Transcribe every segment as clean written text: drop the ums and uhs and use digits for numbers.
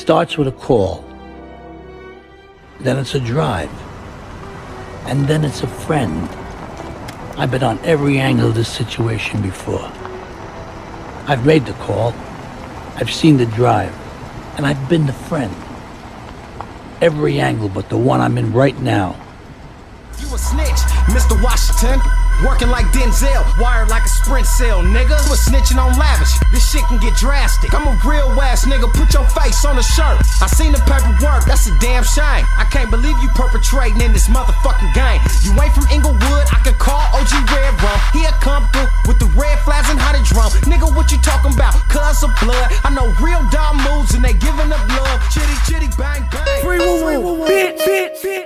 starts with a call, then it's a drive, and then it's a friend. I've been on every angle of this situation before. I've made the call, I've seen the drive, and I've been the friend. Every angle but the one I'm in right now. You a snitch, Mr. Washington. Working like Denzel, wired like a Sprint cell, nigga. You a snitching on Lavish, this shit can get drastic. I'm a real ass nigga, put your face on the shirt. I seen the paperwork, that's a damn shame. I can't believe you perpetrating in this motherfucking game. You ain't from Inglewood, I could call OG Red Rum. He'll come through with the red flags and how they drum. Nigga, what you talking about? Cuz of blood. I know real dog moves and they giving up love. Chitty, chitty, bang, bang. Free woo, bitch, bitch, bitch.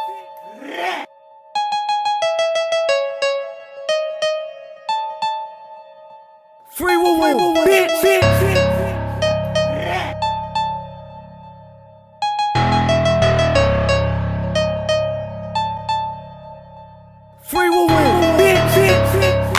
Free woo, bitch, bitch, bitch. Free woo, bitch, bitch, bitch.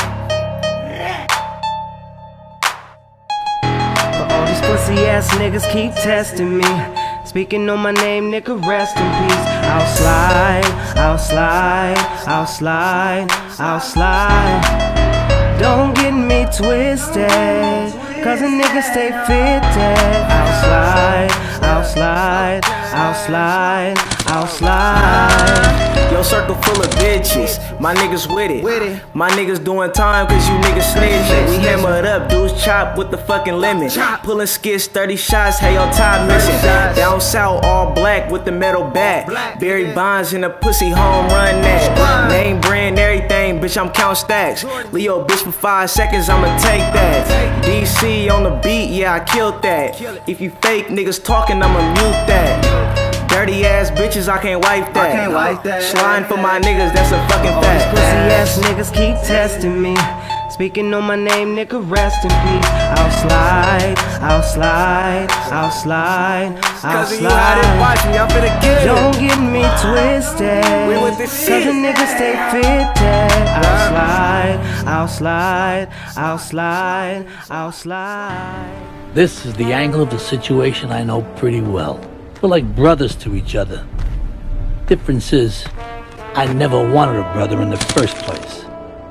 But all these pussy ass niggas keep testing me. Speaking on my name, nigga, rest in peace. I'll slide, I'll slide, I'll slide, I'll slide. Don't get me twisted, cause a nigga stay fitted. I'll slide, I'll slide, I'll slide, I'll slide. Your circle full of bitches, my niggas with it. My niggas doing time cause you niggas snitching. We hammer it up, dudes chop with the fucking lemon. Pulling skits, 30 shots, hey your top missing. Down south, all black with the metal bat. Barry Bonds in a pussy home run that. Name brand, everything, bitch, I'm count stacks. Leo bitch for 5 seconds, I'ma take that. DC on the beat, yeah, I killed that. If you fake niggas talking, I'ma mute that. Dirty ass bitches, I can't wipe that. Sliding for my niggas, that's a fucking fact. Pussy ass niggas keep testing me. Speaking on my name, nigga, rest in peace. I'll slide, I'll slide, I'll slide, I'll Cause you how to watch me, I'm finna get it. Don't get me twisted, We with this shit. cause a nigga stay fitted. I'll slide, I'll slide, I'll slide, I'll slide. This is the angle of the situation I know pretty well. We're like brothers to each other. Difference is, I never wanted a brother in the first place.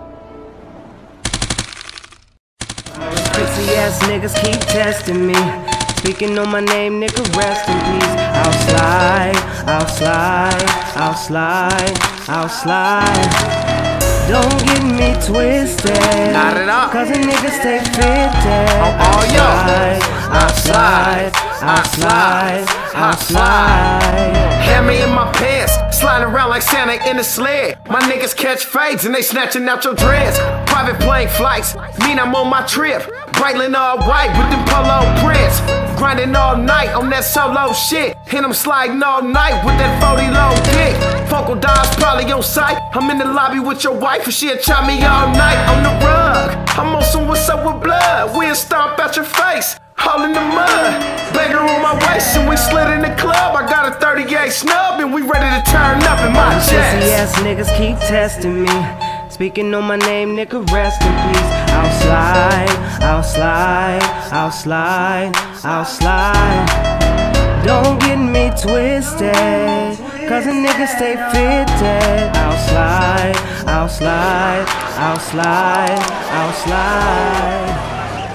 Pussy ass niggas keep testing me. Speaking on my name, nigga, rest in peace. I'll slide, I'll slide, I'll slide, I'll slide. Don't get me twisted, Not at all. cause a nigga stay fitted. all y'all. I'll slide, I'll slide, I'll slide. Hammer in my pants, sliding around like Santa in a sled. My niggas catch fades and they snatching out your dreads. Private plane flights, mean I'm on my trip. Breitling all white with them polo prints. Grinding all night on that solo shit. And I'm sliding all night with that 40 low dick. Focal Dodge probably on sight. I'm in the lobby with your wife and she'll chop me all night on the rug. I'm on some what's up with blood. We'll stomp out your face. All in the mud, banger on my waist and we slid in the club. I got a 38 snub and we ready to turn up in my Pussy chest. ass niggas keep testing me. Speaking on my name, nigga, rest in peace. I'll slide, I'll slide, I'll slide, I'll slide. Don't get me twisted, cause a nigga stay fitted. I'll slide, I'll slide, I'll slide, I'll slide.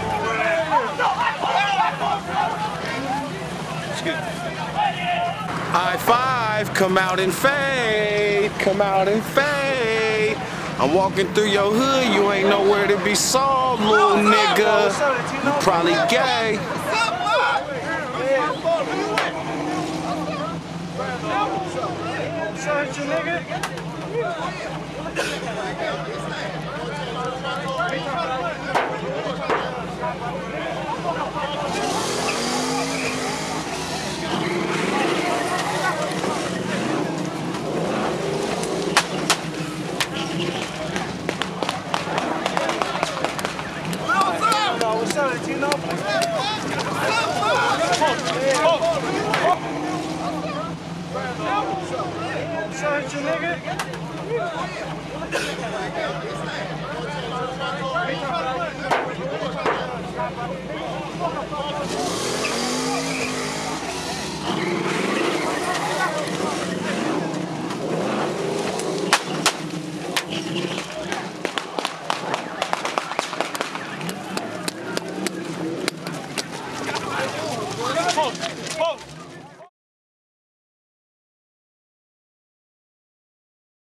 I-5, come out and fade, come out and fade. I'm walking through your hood, you ain't nowhere to be sold, little nigga. You probably gay. out.